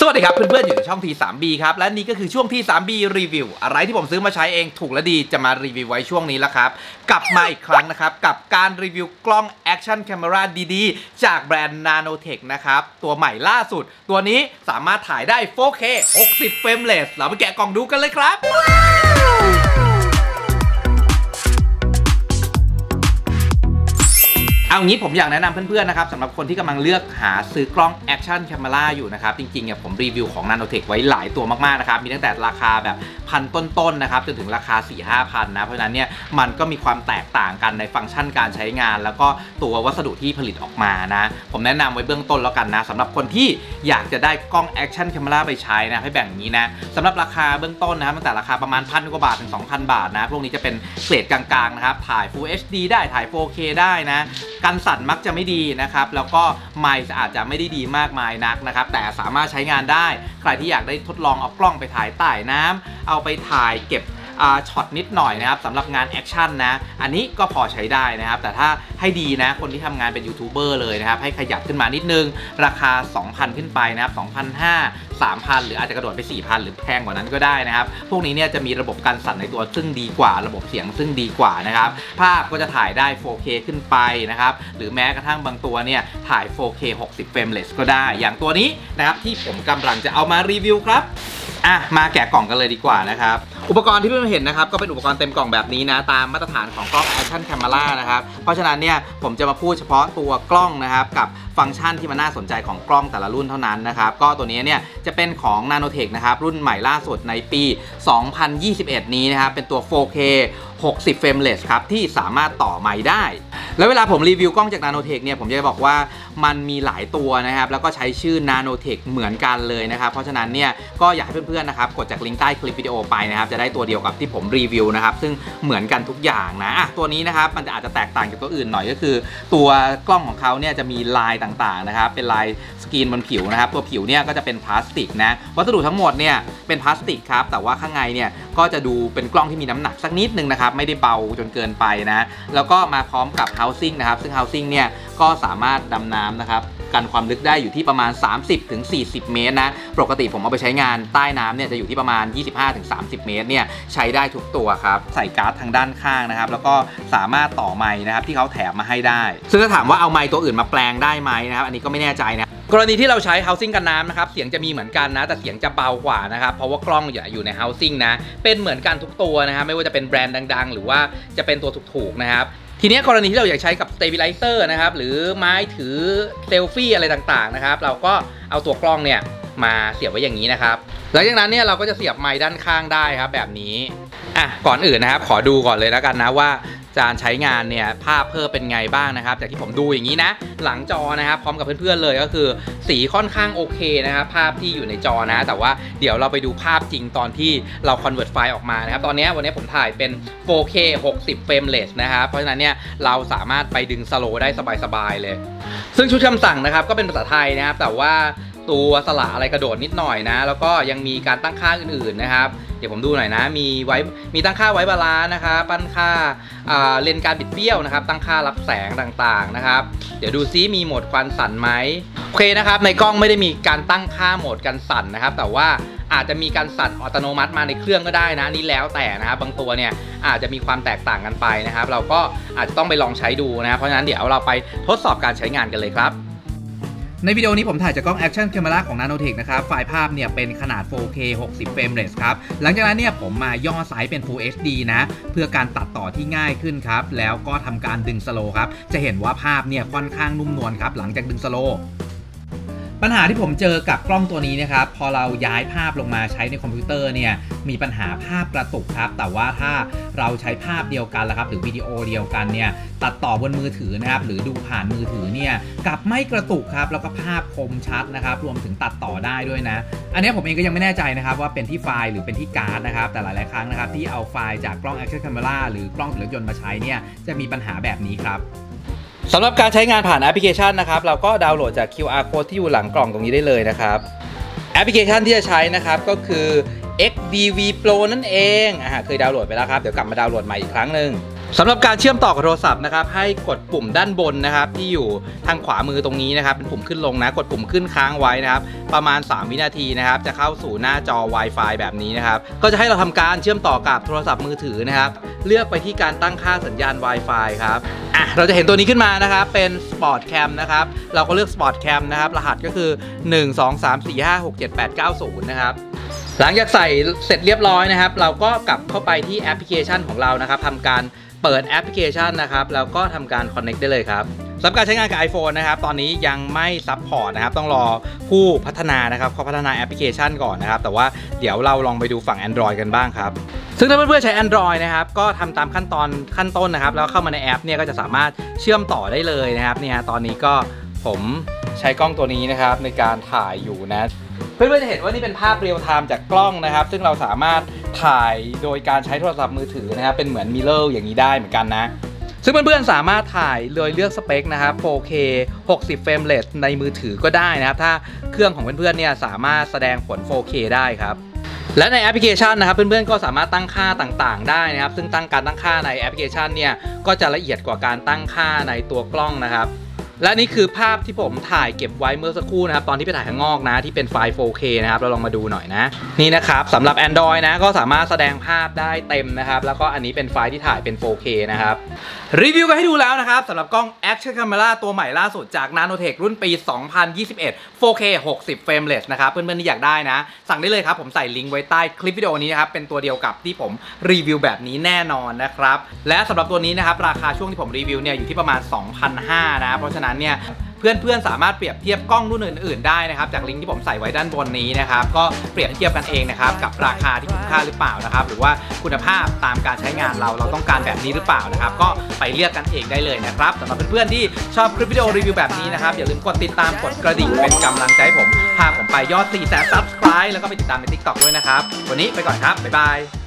สวัสดีครับเพื่อนๆอยู่ในช่อง T3B ครับและนี่ก็คือช่วง T3B รีวิวอะไรที่ผมซื้อมาใช้เองถูกและดีจะมารีวิวไว้ช่วงนี้แล้วครับกลับมาอีกครั้งนะครับกับการรีวิวกล้อง Action Camera ดีๆจากแบรนด์ Nanotech นะครับตัวใหม่ล่าสุดตัวนี้สามารถถ่ายได้ 4K 60 เฟรมเรทเราไปแกะกล่องดูกันเลยครับเอางี้ผมอยากแนะนำเพื่อนๆนะครับสำหรับคนที่กำลังเลือกหาซื้อกล้อง Action Camera อยู่นะครับจริงๆเนี่ยผมรีวิวของ Nanotech ไว้หลายตัวมากๆนะครับมีตั้งแต่ราคาแบบพันต้นๆนะครับจนถึงราคา 4-5 พันนะเพราะฉะนั้นเนี่ยมันก็มีความแตกต่างกันในฟังก์ชันการใช้งานแล้วก็ตัววัสดุที่ผลิตออกมานะผมแนะนำไว้เบื้องต้นแล้วกันนะสำหรับคนที่อยากจะได้กล้อง Action Camera ไปใช้นะให้แบ่งอย่างนี้นะสำหรับราคาเบื้องต้นนะครับตั้งแต่ราคาประมาณ1,000 กว่าบาทถึง 2,000 บาทนะพวกนี้จะเป็นเกรดกลางๆนะครับถ่าย Full HD ได้ถ่าย 4K ได้นะกันสั่นมักจะไม่ดีนะครับแล้วก็ไมค์อาจจะไม่ได้ดีมากมายนักนะครับแต่สามารถใช้งานได้ใครที่อยากได้ทดลองเอากล้องไปถ่ายใต้น้ำเอาไปถ่ายเก็บช็อตนิดหน่อยนะครับสำหรับงานแอคชั่นนะอันนี้ก็พอใช้ได้นะครับแต่ถ้าให้ดีนะคนที่ทำงานเป็นยูทูบเบอร์เลยนะครับให้ขยับขึ้นมานิดนึงราคา 2,000 ขึ้นไปนะครับ 2,500 3,000 หรืออาจจะกระโดดไป 4,000 หรือแพงกว่านั้นก็ได้นะครับพวกนี้เนี่ยจะมีระบบการสั่นในตัวซึ่งดีกว่าระบบเสียงซึ่งดีกว่านะครับภาพก็จะถ่ายได้ 4K ขึ้นไปนะครับหรือแม้กระทั่งบางตัวเนี่ยถ่าย 4K 60 เฟรมเรทก็ได้อย่างตัวนี้นะครับที่ผมกำลังจะเอามารีวิวครับมาแกะกล่องกันเลยดีกว่านะครับอุปกรณ์ที่เพื่อนๆเห็นนะครับก็เป็นอุปกรณ์เต็มกล่องแบบนี้นะตามมาตรฐานของกล้อง Action Camera นะครับเพราะฉะนั้นเนี่ยผมจะมาพูดเฉพาะตัวกล้องนะครับกับฟังก์ชันที่มันน่าสนใจของกล้องแต่ละรุ่นเท่านั้นนะครับก็ตัวนี้เนี่ยจะเป็นของ Nanotech นะครับรุ่นใหม่ล่าสุดในปี 2021 นี้นะครับเป็นตัว 4K 60 เฟรมเรทครับที่สามารถต่อไมค์ได้แล้วเวลาผมรีวิวกล้องจาก Nanotech เนี่ยผมจะบอกว่ามันมีหลายตัวนะครับแล้วก็ใช้ชื่อ Nanotech เหมือนกันเลยนะครับเพราะฉะนั้นเนี่ยก็อยากให้เพื่อนๆนะครับกดจากลิงก์ใต้คลิปวิดีโอไปนะครับจะได้ตัวเดียวกับที่ผมรีวิวนะครับซึ่งเหมือนกันทุกอย่างนะตัวนี้นะครับมันจะอาจจะแตกต่างจากตัวอื่นหน่อยก็คือตัวกล้องของเขาเนี่ยจะมีลายต่างๆนะครับเป็นลายสกรีนบนผิวนะครับตัวผิวเนี่ยก็จะเป็นพลาสติกนะวัสดุทั้งหมดเนี่ยเป็นพลาสติกครับแต่ว่าข้างในเนี่ยก็จะดูเป็นกล้องที่มีน้ำหนักสักนิดนึงนะครับไม่ได้เบาจนเกินไปนะแล้วก็มาพร้อมกับ housing นะครับซึ่ง housing เนี่ยก็สามารถดำน้ำนะครับกันความลึกได้อยู่ที่ประมาณ 30-40 เมตรนะปกติผมเอาไปใช้งานใต้น้ำเนี่ยจะอยู่ที่ประมาณ 25-30 เมตรเนี่ยใช้ได้ทุกตัวครับใส่การ์ดทางด้านข้างนะครับแล้วก็สามารถต่อไมค์นะครับที่เขาแถมมาให้ได้ซึ่งถ้าถามว่าเอาไมค์ตัวอื่นมาแปลงได้ไหมนะครับอันนี้ก็ไม่แน่ใจนะกรณีที่เราใช้ housing กันน้ำนะครับเสียงจะมีเหมือนกันนะแต่เสียงจะเบากว่านะครับเพราะว่ากล้องอยู่ใน housing นะเป็นเหมือนกันทุกตัวนะครับไม่ว่าจะเป็นแบรนด์ดังๆหรือว่าจะเป็นตัวถูกๆนะครับทีนี้กรณีที่เราอยากใช้กับ stabilizer นะครับหรือไม้ถือเซลฟี่อะไรต่างๆนะครับเราก็เอาตัวกล้องเนี่ยมาเสียบไว้อย่างนี้นะครับหลังจากนั้นเนี่ยเราก็จะเสียบไม้ด้านข้างได้ครับแบบนี้ก่อนอื่นนะครับขอดูก่อนเลยแล้วกันนะว่าการใช้งานเนี่ยภาพเพิ่มเป็นไงบ้างนะครับจากที่ผมดูอย่างนี้นะหลังจอนะครับพร้อมกับเพื่อนๆเลยก็คือสีค่อนข้างโอเคนะครับภาพที่อยู่ในจอนะแต่ว่าเดี๋ยวเราไปดูภาพจริงตอนที่เรา convert ไฟล์ออกมานะครับวันนี้ผมถ่ายเป็น 4K 60 เฟรมเรทนะครับเพราะฉะนั้นเนี่ยเราสามารถไปดึงสโลว์ได้สบายๆเลยซึ่งชุดคำสั่งนะครับก็เป็นภาษาไทยนะครับแต่ว่าตัวสระอะไรกระโดดนิดหน่อยนะแล้วก็ยังมีการตั้งค่าอื่นๆนะครับเดี๋ยวผมดูหน่อยนะมีตั้งค่าไว้บาลานซ์นะครับตั้งค่าเลนส์การบิดเบี้ยวนะครับตั้งค่ารับแสงต่างๆนะครับเดี๋ยวดูซิมีโหมดควันสั่นไหมโอเคนะครับในกล้องไม่ได้มีการตั้งค่าโหมดการสั่นนะครับแต่ว่าอาจจะมีการสั่นอัตโนมัติมาในเครื่องก็ได้นะนี่แล้วแต่นะครับบางตัวเนี่ยอาจจะมีความแตกต่างกันไปนะครับเราก็อาจจะต้องไปลองใช้ดูนะครับเพราะฉะนั้นเดี๋ยวเราไปทดสอบการใช้งานกันเลยครับในวิดีโอนี้ผมถ่ายจากกล้อง Action Camera ของ Nanotech นะครับไฟล์ภาพเนี่ยเป็นขนาด 4K 60 เฟรมเรทครับหลังจากนั้นเนี่ยผมมาย่อไซส์เป็น Full HD นะเพื่อการตัดต่อที่ง่ายขึ้นครับแล้วก็ทำการดึงสโลว์ครับจะเห็นว่าภาพเนี่ยค่อนข้างนุ่มนวลครับหลังจากดึงสโลว์ปัญหาที่ผมเจอกับกล้องตัวนี้นะครับพอเราย้ายภาพลงมาใช้ในคอมพิวเตอร์เนี่ยมีปัญหาภาพกระตุกครับแต่ว่าถ้าเราใช้ภาพเดียวกันแล้วครับหรือวิดีโอเดียวกันเนี่ยตัดต่อบนมือถือนะครับหรือดูผ่านมือถือเนี่ยกลับไม่กระตุกครับแล้วก็ภาพคมชัดนะครับรวมถึงตัดต่อได้ด้วยนะอันนี้ผมเองก็ยังไม่แน่ใจนะครับว่าเป็นที่ไฟล์หรือเป็นที่การ์ดนะครับแต่หลายๆครั้งนะครับที่เอาไฟล์จากกล้อง Action Camera หรือกล้องรถยนต์มาใช้เนี่ยจะมีปัญหาแบบนี้ครับสำหรับการใช้งานผ่านแอปพลิเคชันนะครับเราก็ดาวน์โหลดจาก QR Code ที่อยู่หลังกล่องตรงนี้ได้เลยนะครับแอปพลิเคชันที่จะใช้นะครับก็คือ XDV Pro นั่นเองเคยดาวน์โหลดไปแล้วครับเดี๋ยวกลับมาดาวน์โหลดใหม่อีกครั้งหนึ่งสำหรับการเชื่อมต่อกับโทรศัพท์นะครับให้กดปุ่มด้านบนนะครับที่อยู่ทางขวามือตรงนี้นะครับเป็นปุ่มขึ้นลงนะกดปุ่มขึ้นค้างไว้นะครับประมาณ3วินาทีนะครับจะเข้าสู่หน้าจอ Wi-Fi แบบนี้นะครับก็จะให้เราทำการเชื่อมต่อกับโทรศัพท์มือถือนะครับเลือกไปที่การตั้งค่าสัญญาณ Wi-Fi ครับเราจะเห็นตัวนี้ขึ้นมานะครับเป็น Sport Cam นะครับเราก็เลือก Sport Cam นะครับรหัสก็คือ1 2 3 4 5 6 7 8 9 0นะครับหลังจากใส่เสร็จเรียบร้อยนะครับเราก็กลับเข้าไปที่แอปพลิเคชันของเรานะครับทำการเปิดแอปพลิเคชันนะครับแล้วก็ทำการ Connect ได้เลยครับสำหรับการใช้งานกับ iPhone นะครับตอนนี้ยังไม่ซัพพอร์ตนะครับต้องรอผู้พัฒนานะครับเขาพัฒนาแอปพลิเคชันก่อนนะครับแต่ว่าเดี๋ยวเราลองไปดูฝั่ง Android กันบ้างครับซึ่งถ้าเพื่อนๆใช้ Android นะครับก็ทำตามขั้นต้นนะครับแล้วเข้ามาในแอปเนี่ยก็จะสามารถเชื่อมต่อได้เลยนะครับเนี่ยตอนนี้ก็ผมใช้กล้องตัวนี้นะครับในการถ่ายอยู่นะเพื่อนๆจะเห็นว่านี่เป็นภาพเรียลไทม์จากกล้องนะครับซึ่งเราสามารถถ่ายโดยการใช้โทรศัพท์มือถือนะครับเป็นเหมือนมิเรอร์อย่างนี้ได้เหมือนกันนะซึ่งเพื่อนๆสามารถถ่ายโดยเลือกสเปคนะครับ 4K 60 เฟรมเรทในมือถือก็ได้นะครับถ้าเครื่องของเพื่อนๆเนี่ยสามารถแสดงผล 4K ได้ครับและในแอปพลิเคชันนะครับเพื่อนๆก็สามารถตั้งค่าต่างๆได้นะครับซึ่งการตั้งค่าในแอปพลิเคชันเนี่ยก็จะละเอียดกว่าการตั้งค่าในตัวกล้องนะครับและนี่คือภาพที่ผมถ่ายเก็บไว้เมื่อสักครู่นะครับตอนที่ไปถ่ายข้างนอกนะที่เป็นไฟล์ 4K นะครับเราลองมาดูหน่อยนะนี่นะครับสำหรับ Android นะก็สามารถแสดงภาพได้เต็มนะครับแล้วก็อันนี้เป็นไฟล์ที่ถ่ายเป็น 4K นะครับรีวิวกันให้ดูแล้วนะครับสำหรับกล้อง Action Camera ตัวใหม่ล่าสุดจาก Nanotech รุ่นปี 2021 4K 60 เฟรมเรทนะครับเพื่อนๆที่อยากได้นะสั่งได้เลยครับผมใส่ลิงก์ไว้ใต้คลิปวิดีโอนี้นะครับเป็นตัวเดียวกับที่ผมรีวิวแบบนี้แน่นอนนะครับและสำหรับตัวนี้นะครับราคาช่วงที่ผมรีวิวเนี่ยอยู่ที่ประมาณ 2,500 นะเพราะฉะนั้นเนี่ยเพื่อนๆสามารถเปรียบเทียบกล้องรุ่นอื่นๆได้นะครับจากลิงก์ที่ผมใส่ไว้ด้านบนนี้นะครับก็เปรียบเทียบกันเองนะครับกับราคาที่คุ้มค่าหรือเปล่านะครับหรือว่าคุณภาพตามการใช้งานเราต้องการแบบนี้หรือเปล่านะครับก็ไปเลือกกันเองได้เลยนะครับสำหรับเพื่อนๆที่ชอบคลิปวิดีโอรีวิวแบบนี้นะครับอย่าลืมกดติดตามกดกระดิ่งเป็นกำลังใจให้ผมพาผมไปยอด 400,000 Subscribe แล้วก็ไปติดตามใน TikTok ด้วยนะครับวันนี้ไปก่อนครับบ๊ายบาย